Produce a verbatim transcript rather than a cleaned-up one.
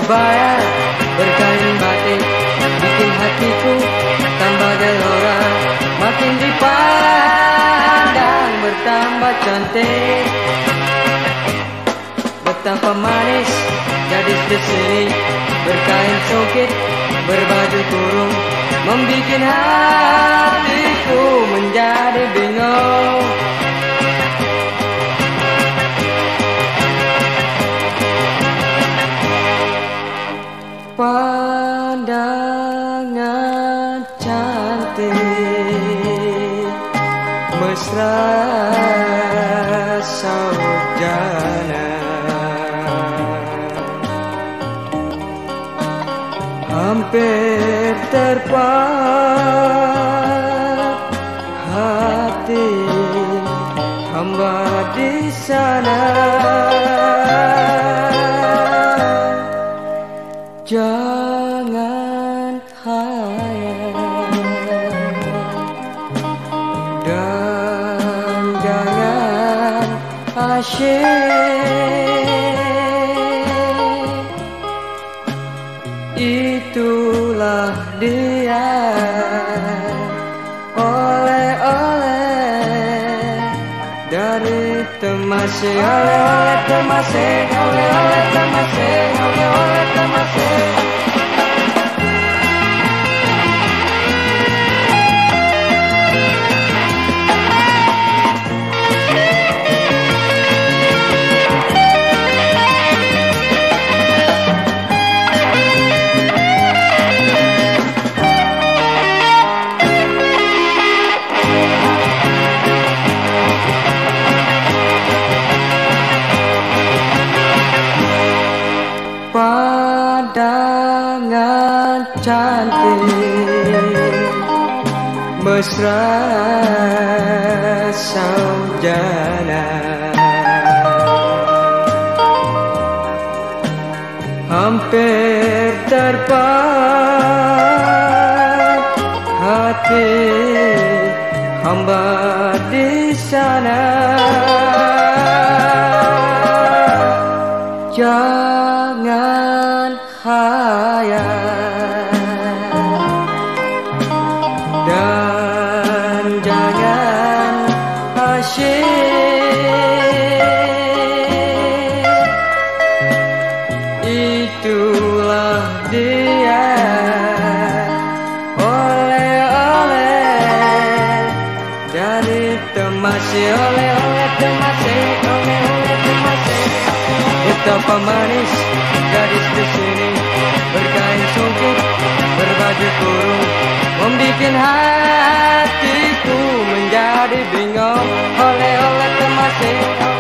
kebaya berkain batik, bikin hatiku tambah gelora, makin dipandang bertambah cantik. Betapa manis gadis di sini, berkain songket, berbaju kurung, membikin hatiku menjadi bingung. Pandangan cantik, mesra saujana, hampir terpaut hati hamba di sana. Jangan hayal dan jangan asyik, itulah dia oleh-oleh dari Temasek, oleh-oleh Temasek, oleh-oleh Temasek, oleh-oleh Temasek. Pandangan cantik, mesra saujana, hampir terpaut hati hamba di sana. Jangan hayal dan jangan asyik, itulah dia oleh-oleh dari Temasek, oleh-oleh Temasek, oleh-oleh Temasek. Betapa manis gadis di sini, berkain songket, berbaju kurung, membikin hatiku menjadi bingung. Oleh-oleh Temasek.